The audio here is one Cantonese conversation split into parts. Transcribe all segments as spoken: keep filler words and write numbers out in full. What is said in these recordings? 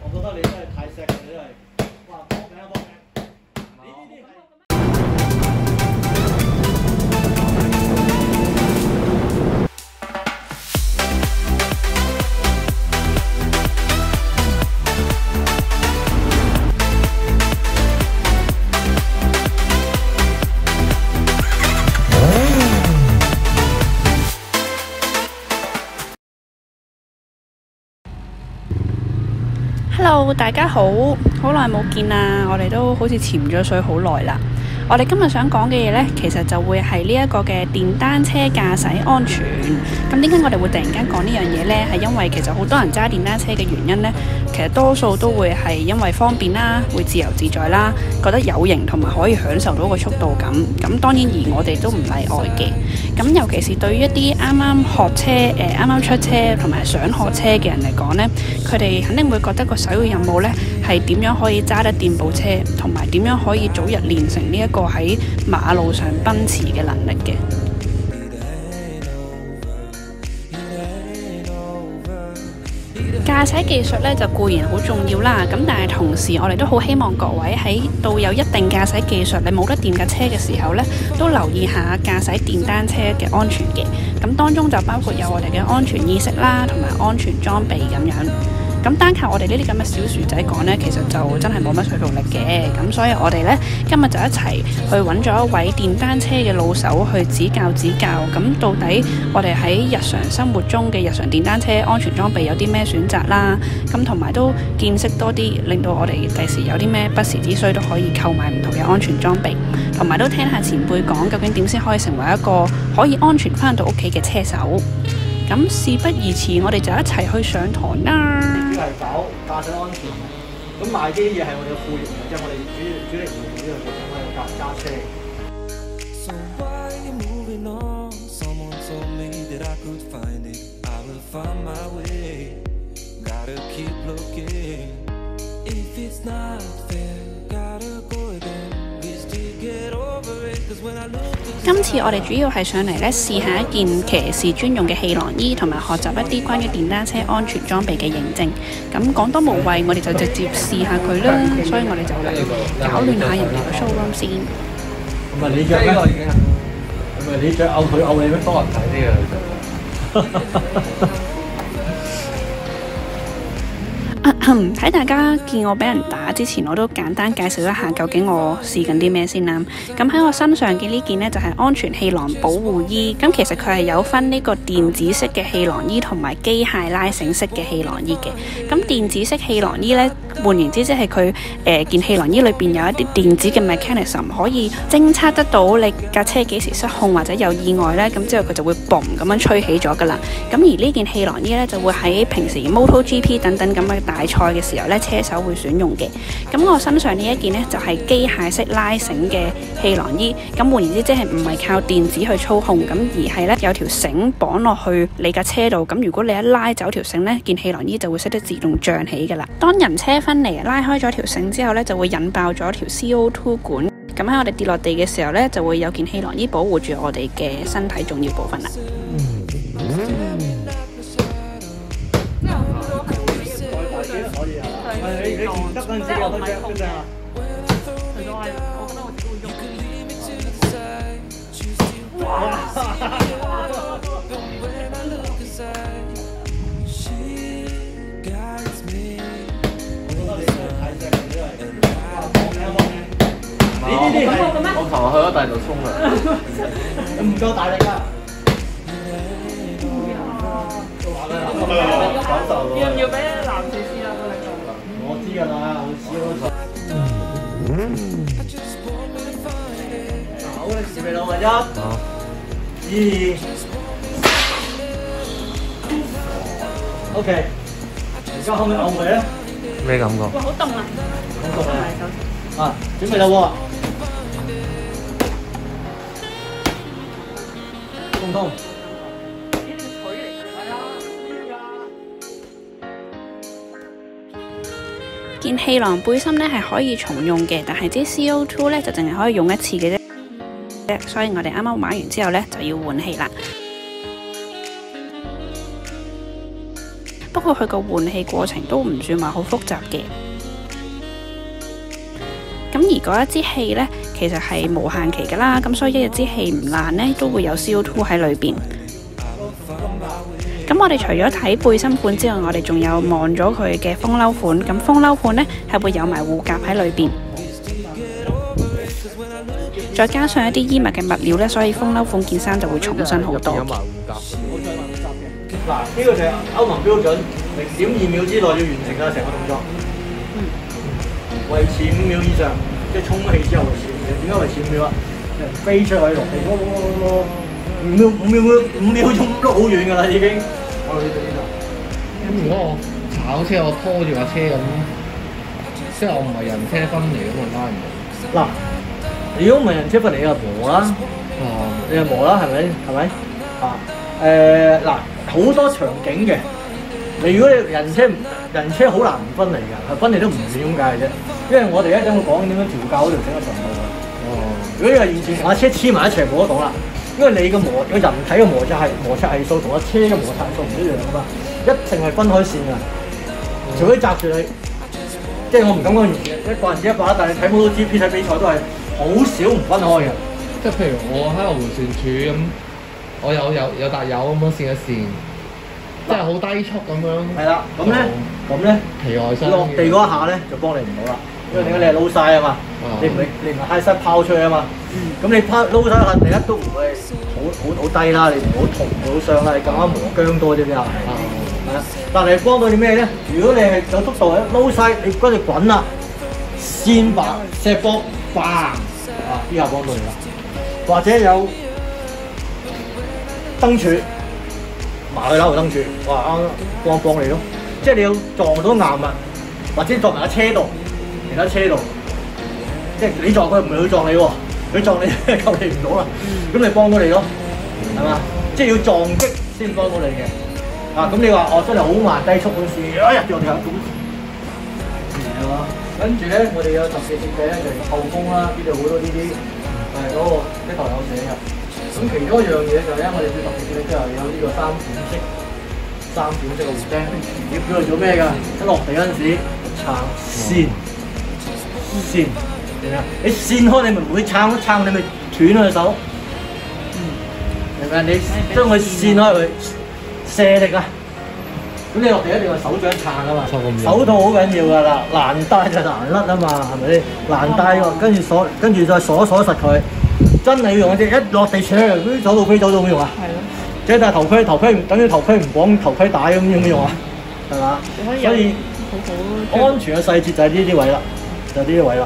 我覺得你真係太錫佢，真係。哇！搏命啊搏命！你呢啲係。 Hello， 大家好，好耐冇見啦，我哋都好似潛咗水好耐啦。我哋今日想講嘅嘢呢，其實就會係呢一個嘅電單車駕駛安全。咁點解我哋會突然間講呢樣嘢呢？係因為其實好多人揸電單車嘅原因呢，其實多數都會係因為方便啦，會自由自在啦，覺得有型同埋可以享受到個速度感。咁當然而我哋都唔例外嘅。咁尤其是對於一啲啱啱學車、誒啱啱出車同埋想學車嘅人嚟講呢，佢哋肯定會覺得個首要任務呢係點樣可以揸得掂部車，同埋點樣可以早日練成呢一個喺馬路上奔馳嘅能力嘅。駕駛技術咧就固然好重要啦，咁但係同時我哋都好希望各位喺到有一定駕駛技術，你冇得掂架車嘅時候咧，都留意下駕駛電單車嘅安全嘅。咁當中就包括有我哋嘅安全意識啦，同埋安全裝備咁樣。咁單靠我哋呢啲咁嘅小薯仔講呢，其實就真係冇乜說服力嘅。咁所以我哋呢，今日就一齊去揾咗一位電單車嘅老手去指教指教。咁到底我哋喺日常生活中嘅日常電單車安全裝備有啲咩選擇啦？咁同埋都見識多啲，令到我哋第時有啲咩不時之需都可以購買唔同嘅安全裝備，同埋都聽下前輩講究竟點先可以成為一個可以安全返到屋企嘅車手。咁事不宜遲，我哋就一齊去上堂啦。 主係搞駕駛安全，咁賣機嘢係我哋嘅副業，即係我哋主主力做呢樣嘢，我哋駕揸車。 今次我哋主要係上嚟咧試下一件騎士專用嘅氣囊衣，同埋學習一啲關於電單車安全裝備嘅認證。咁講多無謂，我哋就直接試下佢啦。所以我哋就嚟搞亂下人哋個 showroom 先。 唔係你着咩？唔係你着拗佢拗你咩？多人睇啲啊！ 喺大家見我俾人打之前，我都簡單介紹一下究竟我試緊啲咩先啦。咁喺我身上嘅呢件呢，就係安全氣囊保護衣。咁其實佢係有分呢個電子式嘅氣囊衣同埋機械拉繩式嘅氣囊衣嘅。咁電子式氣囊衣呢，換言之即係佢誒件氣囊衣裏邊有一啲電子嘅 mechanism 可以偵測得到你架車幾時失控或者有意外呢。咁之後佢就會嘣咁樣吹起咗噶啦。咁而呢件氣囊衣呢，就會喺平時 MotoGP 等等咁嘅大賽嘅時候咧，車手會選用嘅。咁我身上呢一件呢，就係機械式拉繩嘅氣囊衣。咁換言之，即係唔係靠電子去操控，咁而係咧有條繩綁落去你架車度。咁如果你一拉走條繩呢，件氣囊衣就會識得自動脹起噶啦。當人車分離拉開咗條繩之後呢，就會引爆咗條 C O 二 管。咁喺我哋跌落地嘅時候呢，就會有件氣囊衣保護住我哋嘅身體重要部分啦。 你你唔得嗰陣時，我得嘅，真係啊！ 其實我係，我覺得我自己會喐。哇！ 你呢啲係我琴日去咗第二度沖涼， 唔夠大力啊！ 要唔要俾男士試下個力度？ 我知㗎啦，我知我。好，準備啦，一、二 ，OK。而家可唔可以咬佢咧？ 咩感覺？ 哇，好凍啊！ 好凍啊！啊，準備啦喎！痛唔痛？ 件氣囊背心咧係可以重用嘅，但係支 C O 二 咧就淨係可以用一次嘅啫。所以我哋啱啱買完之後咧就要換氣啦。不過括佢個換氣過程都唔算話好複雜嘅。咁而嗰一支氣呢，其實係無限期㗎啦，咁所以一日支氣唔爛呢，都會有 C O 二 喺裏邊。咁我哋除咗睇背心款之外，我哋仲有望咗佢嘅風褸款。咁風褸款呢，係會有埋護甲喺裏邊，再加上一啲衣物嘅物料呢，所以風褸款件衫就會重身好多。 有埋護甲。 嗱，呢個就係歐盟標準，零點二秒之內要完成啦，成個動作。維持五秒以上，即係充氣之後維持五秒。點解維持五秒啊？人飛出去落地，咯咯咯咯，五秒五秒五秒鐘都好遠㗎啦，已經。我呢度呢度。 咁如果我炒車，我拖住架車咁，即係我唔係人車分離咁，我拉唔到。 嗱，如果唔係人車分離，你就磨啦， 哦， 你就磨啦，係咪？係咪？啊，誒嗱，好多場景嘅。你如果你人車人車好難唔分離㗎，係分離都唔遠咁解嘅啫。因為我哋一陣會講點樣調校嗰條整個長度㗎。 哦， 如果你話完全同架車黐埋一齊冇得講啦，因為你個摩個人體嘅摩擦係摩擦係數同個車嘅摩擦係數唔一樣㗎嘛，一定係分開線㗎。除非擲住你，即係我唔敢講完全一個人知一把，但係睇 MotoGP 睇比賽都係好少唔分開嘅。 即係譬如我喺個迴旋處咁，我有有有笪油咁樣線一線。即係好低速咁樣， 係啦，咁咧，咁咧， 皮外傷落地嗰一下咧就幫你唔到啦，因為點解你係撈晒啊嘛，你唔係你唔係 high side 拋出去啊嘛，咁你拋撈晒一下，第一都唔會好好好低啦，你唔好痛唔好傷啦，你更加磨僵多啲啲係，係啊，但係幫到你咩咧？如果你係有速度咧，撈晒你跟住滾啦，先把石波 bang 啊，呢下幫到你啦，或者有燈柱。埋去扭條燈柱，哇啱幫幫你咯，即係你要撞到硬物，或者撞埋架車度，其他車度，即係你撞佢唔係佢撞你喎，佢撞你救你唔到啦，咁你幫到你咯，係嘛？即係要撞擊先幫到你嘅，啊咁你話哦真係好慢低速嗰時，哎呀掉條咁，係嘛？跟住咧我哋有特別設計咧就係後風啦，呢度好多呢啲係嗰個呢頭有寫嘅。咁其中一樣嘢就係咧，我哋最特別嘅即係有呢個三點式、三點式嘅護釘，要叫佢做咩㗎？一落地嗰陣時撐線，線明唔明啊？你線開你咪唔會撐，撐你咪斷咗隻手，明唔明？你將佢線開佢，卸力啊！咁你落地一定係手掌撐啊嘛，手套好緊要㗎啦，難帶就難甩啊嘛，係咪先？難帶喎，跟住鎖，跟住再鎖鎖實佢。真係要用嘅啫，一落地扯，嗰啲走到飛走到有冇用啊？係咯。即係戴頭盔，頭盔唔等於頭盔唔綁頭盔帶咁有冇用啊？係嘛？所以好好安全嘅細節就係呢啲位啦，就係呢啲位啦。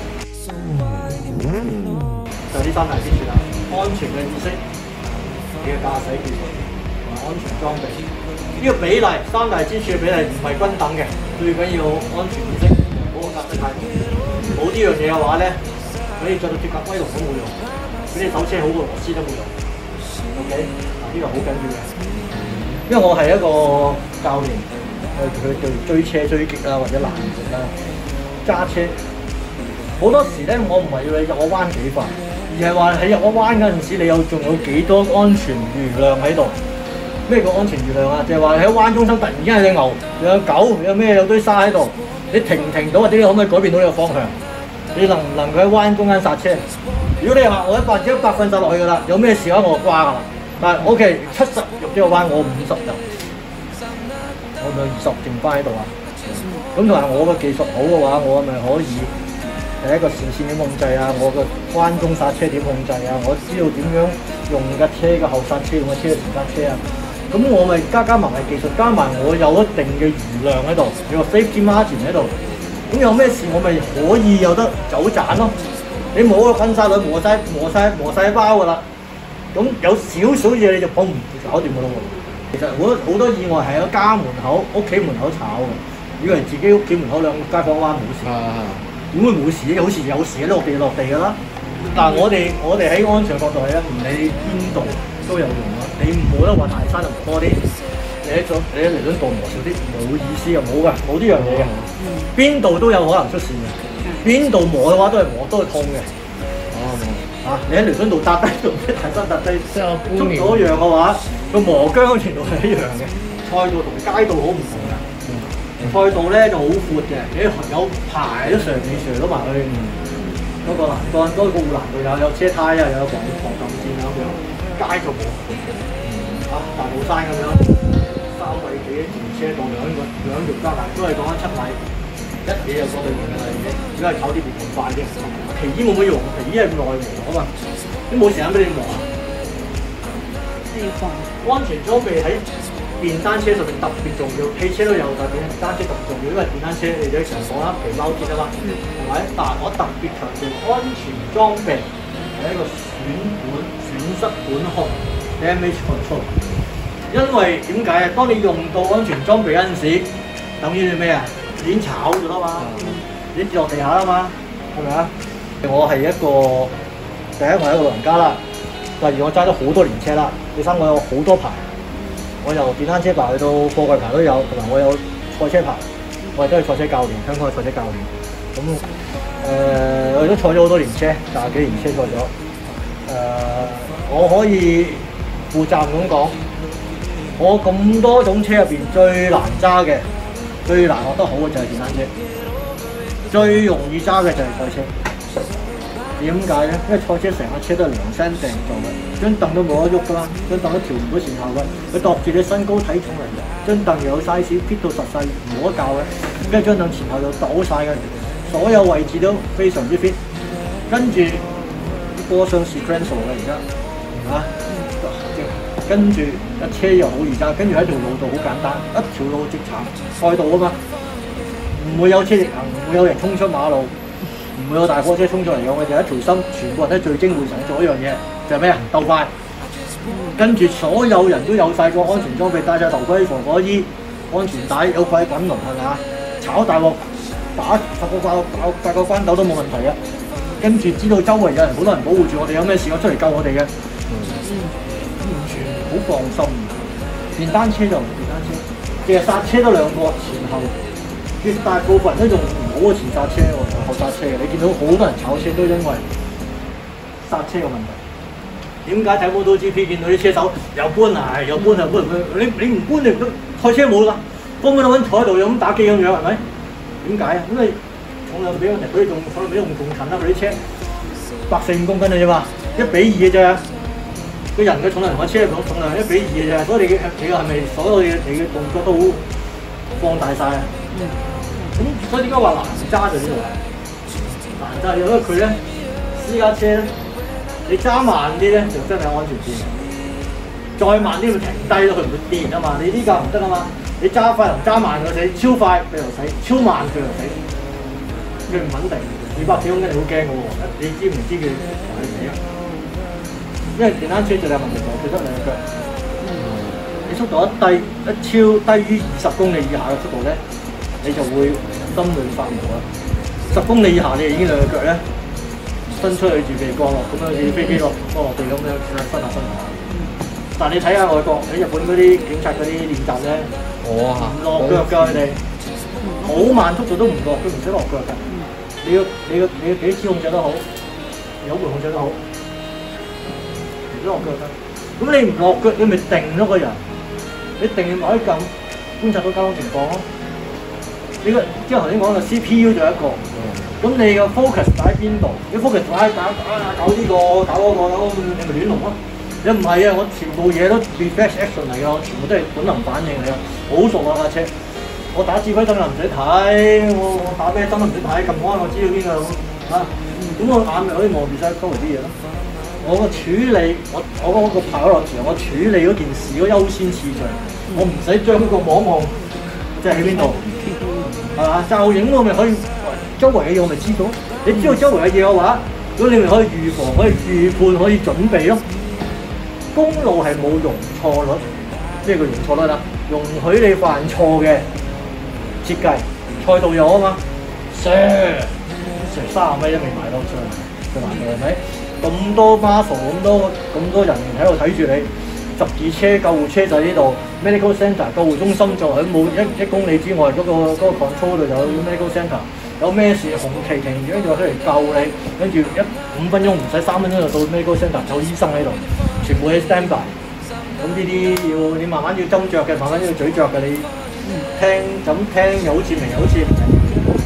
就係呢三大支柱啦，安全嘅意識，你嘅駕駛技術同埋安全裝備。呢個比例三大支柱嘅比例唔係均等嘅，最緊要安全意識，好好駕駛態度。冇呢樣嘢嘅話咧，可以著到鐵甲威龍都冇用。俾你手車好過螺絲都冇用 ，OK？嗱呢個好緊要嘅，因為我係一個教練，去去對追車追擊啊，或者攔截啊，揸車好多時咧，我唔係要你入我彎幾快，而係話喺入我彎嗰陣時，你有仲有幾多安全餘量喺度？咩叫安全餘量啊？就係話喺彎中心突然間有隻牛，又有狗，有咩有堆沙喺度，你停唔停到，或者你可唔可以改變到你個方向？你能唔能夠喺彎中間剎車？如果你話我一百至一百分剎落去㗎啦，有咩事嘅話我就瓜㗎啦。但係 OK， 七十入呢個彎，我五十入，我咪二十剩翻喺度啊。咁同埋我個技術好嘅話，我咪可以第一個視線點控制啊，我個彎中剎車點控制啊，我知道點樣用架車嘅後剎車，用架車嘅前剎車啊。咁我咪加加埋埋技術，加埋我有一定嘅餘量喺度，有個 safety margin 喺度。咁有咩事我咪可以有得走盞咯。你冇個噴砂輪磨晒磨晒磨曬包㗎啦，咁有少少嘢你就碰唔搞掂㗎咯喎。其實好多好多意外係喺家門口、屋企門口炒嘅，以為自己屋企門口兩個街坊灣冇事，點會冇事咧？好似有事落地落地㗎啦。但係我哋我哋喺安全角度係咧，唔理邊度都有用啦。你冇得話大山就磨多啲，你喺咗你喺彌敦道磨少啲，冇意思嘅，冇㗎，冇呢樣嘢嘅。邊度都有可能出事嘅。邊度磨嘅話都係磨，都係痛嘅。哦，啊，你喺彌敦道搭低同啲大山搭低，即係捉到一樣嘅話，個磨僵程度係一樣嘅， 賽道同街道好唔同嘅。賽道咧就好闊嘅，有有排都上面上到埋去嗰個欄杆，嗰、那個護欄度有有車胎啊，有防防撞線啊咁樣。街就冇啊，大帽山咁樣，三米幾條車道兩個兩條加埋，都係講緊七米，一嘢就過對面㗎啦已經，只係炒啲別同快啫。皮衣冇乜用，皮衣係內磨啊嘛，都冇時間俾你磨啊。安全裝備喺電單車上面特別重要，汽車都有，但係電單車特別重要，因為電單車你哋成日講啦，皮包鐵啊嘛，係咪？但係我特別強調安全裝備係一個損本損失管控 damage control， 因為點解啊？當你用到安全裝備嗰陣時，等於你咩啊？已經炒咗啦嘛，已經跌落地下啦嘛，係咪啊？我係一個第一，我係一個老人家啦。第二，我揸咗好多年車啦。第三，我有好多牌，我由電單車牌去到貨櫃牌都有，同埋我有賽車牌，我亦都係賽車教練，香港嘅賽車教練。咁誒、呃，我亦都賽咗好多年車，廿幾年車賽咗。誒、呃，我可以負責任咁講，我咁多種車入邊最難揸嘅、最難學得好嘅就係電單車，最容易揸嘅就係賽車。點解咧？因為賽車成個車都係量身訂做嘅，張凳都冇得喐噶啦，張凳都調唔到前後嘅，佢度住你身高體重嚟嘅，張凳又有 size fit 到實細，冇得教嘅，跟住張凳前後又倒晒嘅，所有位置都非常之 fit， 跟住波箱 sequential 嘅而家，嚇，跟住架車又好易揸，跟住喺條路度好簡單，一條路直行賽道啊嘛，唔會有車逆行，唔會有人衝出馬路。唔會有大貨車衝出嚟嘅，我哋一條心，全部人都聚精會神做一樣嘢，就係咩啊？鬥快。跟住所有人都有晒個安全裝備，戴晒頭盔、防火衣、安全帶，有塊滾輪係咪啊？炒大鑊，打十個關打八個關鬥都冇問題嘅。跟住知道周圍有人，好多人保護住我哋，有咩事我出嚟救我哋嘅。嗯，完全好放心。電單車就唔係電單車，其實剎車都兩個前後。絕大部分人都用唔好嘅前剎車喎，後剎車嘅。你見到好多人炒車都因為剎車嘅問題。點解睇 MotoGP 見到啲車手又搬啊，又搬啊搬佢？你你唔搬你唔得，賽車冇啦，搬搬到揾坐喺度又咁打機咁樣係咪？點解啊？咁你重量比我哋佢仲重量比我仲重啦，佢啲車百四五公斤嘅啫嘛，一比二嘅啫。個人嘅重量同個車嘅重量一比二嘅啫，所以你嘅你係咪所有嘅你嘅動作都好放大晒啊？咁、嗯、所以點解話難揸就呢度啦？難揸因為佢咧私家車咧，你揸慢啲咧就真係安全啲，再慢啲會停低咯，佢唔會跌啊嘛。你呢架唔得啊嘛，你揸快同揸慢佢死，超快佢又死，超慢佢又死，佢唔穩定。二百幾公斤你好驚嘅喎，你知唔知佢同你死啊？因為電單車最大問題就係佢得兩腳，嗯、你速度一低一超低於二十公里以下嘅速度咧。你就會心亂發毛啦！十公里以下你已經兩隻腳咧伸出去住鼻降落，咁樣好似飛機落降落地咁樣伸下伸下。但係你睇下外國喺日本嗰啲警察嗰啲練習咧，我啊唔落腳㗎佢哋，好慢速度都唔落，佢唔使落腳㗎。你要你要你要幾支控制得好，油門控制得好，唔使落腳㗎。咁你唔落腳，你咪定咗個人，你定你咪可以咁觀察到交通情況咯。呢個即係頭先講嘅 C P U 就一個，咁、嗯、你個 focus 擺喺邊度？你 focus 擺喺搞啊搞呢、這個搞嗰、那個，咁你咪亂龍咯。你唔係啊，我全部嘢都 reflex action 嚟㗎，我全部都係本能反應嚟㗎，好熟啊架車。我打指揮燈又唔使睇，我我打咩燈都唔使睇，撳開我知道邊個嚇。咁、啊、我眼咪可以望住晒周圍啲嘢咯。我個處理我我嗰個跑落場，我處理嗰件事嗰優先次序，我唔使將個網望即係喺邊度。係嘛？驟影我咪可以周圍嘅嘢我咪知道，你知道周圍嘅嘢嘅話，咁你咪可以預防、可以預判、可以準備咯。公路係冇容錯率，咩叫容錯率啦？容許你犯錯嘅設計，賽道有啊嘛，成成三十米都未埋落上，最難嘅係咪？咁多 muscle 咁多咁多人員喺度睇住你。十字車、救護車就喺呢度 ，medical centre 救護中心就喺冇一一公里之外嗰、那個嗰、那個 control 度有 medical centre， 有咩事紅旗停住跟住出嚟救你，跟住一五分鐘唔使三分鐘就到 medical centre，有醫生喺度，全部喺 standby。咁呢啲要你慢慢要斟酌嘅，慢慢要咀嚼嘅。你聽咁聽又好似明，又好似唔明。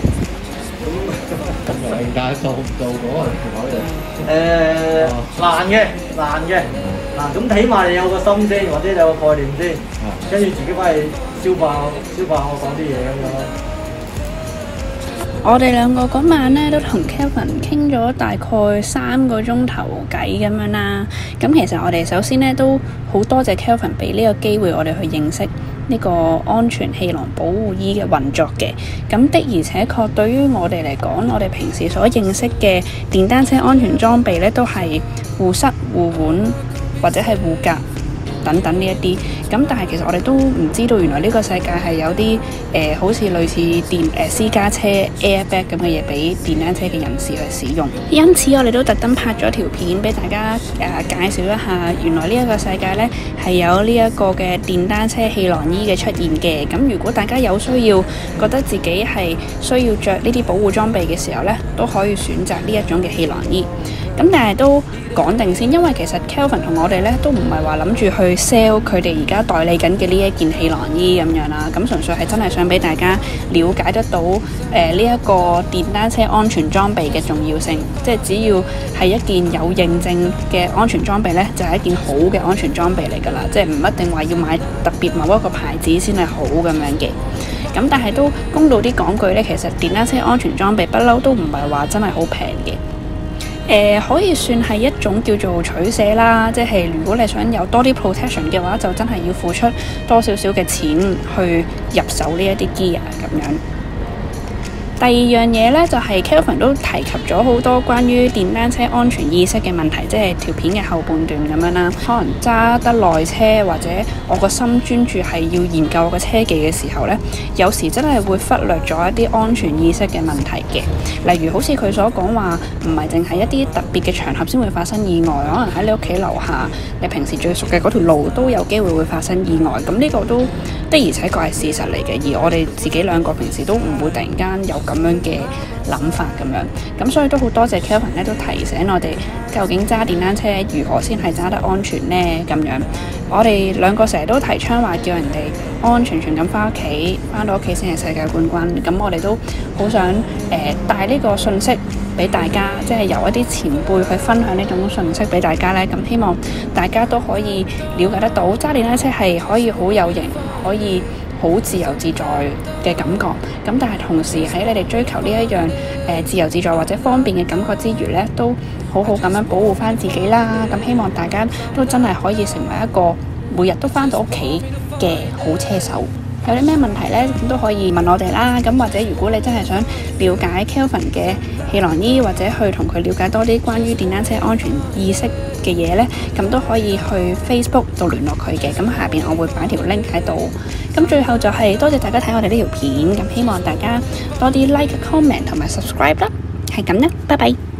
咁明，但係做唔做到啊？考慮誒難嘅，難嘅。嗱，咁起碼你有個心先，或者有個概念先，跟住自己翻去消化消化我講啲嘢咁樣。 我哋兩個嗰晚咧都同 Kelvin 傾咗大概三個鐘頭偈咁樣啦。咁其實我哋首先咧都好多謝 Kelvin 俾呢個機會我哋去認識呢個安全氣囊保護衣嘅運作嘅。咁的而且確對於我哋嚟講，我哋平時所認識嘅電單車安全裝備咧都係護膝、護腕或者係護甲等等呢一啲，咁但係其實我哋都唔知道原來呢個世界係有啲誒、呃、好似類似電誒、呃、私家車 airbag 咁嘅嘢俾電單車嘅人士去使用。因此我哋都特登拍咗條片俾大家誒、呃、介紹一下，原來呢一個世界呢係有呢一個嘅電單車氣囊衣嘅出現嘅。咁如果大家有需要，覺得自己係需要着呢啲保護裝備嘅時候呢，都可以選擇呢一種嘅氣囊衣。咁但係都講定先，因為其實 Kelvin 同我哋咧都唔係話諗住去 sell 佢哋而家代理緊嘅呢一件氣囊衣咁樣啦，咁純粹係真係想俾大家了解得到誒呢一個電單車安全裝備嘅重要性，即係只要係一件有認證嘅安全裝備咧，就係一件好嘅安全裝備嚟㗎啦，即係唔一定話要買特別某一個牌子先係好咁樣嘅。咁但係都公道啲講句咧，其實電單車安全裝備不嬲都唔係話真係好平嘅。誒、呃、可以算係一種叫做取捨啦，即係如果你想有多啲 protection 嘅話，就真係要付出多少少嘅錢去入手呢一啲 gear 咁樣。第二樣嘢呢，就係、是、Kelvin 都提及咗好多關於電單車安全意識嘅問題，即係條片嘅後半段咁樣啦。可能揸得耐車或者我個心專注係要研究我個車技嘅時候呢，有時真係會忽略咗一啲安全意識嘅問題嘅。例如好似佢所講話，唔係淨係一啲特別嘅場合先會發生意外，可能喺你屋企樓下，你平時最熟嘅嗰條路都有機會會發生意外。咁呢個都的而且確係事實嚟嘅，而我哋自己兩個平時都唔會突然間有咁樣嘅諗法咁樣，咁所以都好多謝 Kelvin 咧，都提醒我哋究竟揸電單車如何先係揸得安全呢？咁樣。我哋兩個成日都提倡話叫人哋安安全全咁翻屋企，翻到屋企先係世界冠軍。咁我哋都好想誒、呃、帶呢個信息俾大家，即係由一啲前輩去分享呢種信息俾大家呢。咁希望大家都可以了解得到揸電單車係可以好有型，可以好自由自在嘅感覺，咁但係同時喺你哋追求呢一樣誒、呃、自由自在或者方便嘅感覺之餘呢，都好好咁樣保護翻自己啦。咁希望大家都真係可以成為一個每日都翻到屋企嘅好車手。有啲咩問題呢？咁都可以問我哋啦。咁或者如果你真係想了解 Kelvin 嘅氣囊衣，或者去同佢了解多啲關於電單車安全意識嘅嘢呢，咁都可以去 Facebook 度聯絡佢嘅。咁下邊我會擺條 link 喺度。咁最後就係多謝大家睇我哋呢條片。咁希望大家多啲 like、comment 同埋 subscribe 啦。係咁啦，拜拜。